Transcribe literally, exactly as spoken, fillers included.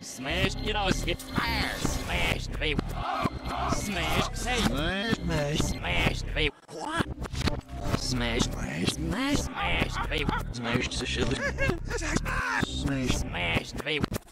Smash, you know, skip fire. Smash the vape. Smash, say. Smash, smash, smash the vape. What? Smash, smash, smash, smash the vape. Smash the shit. Smash, smash the vape.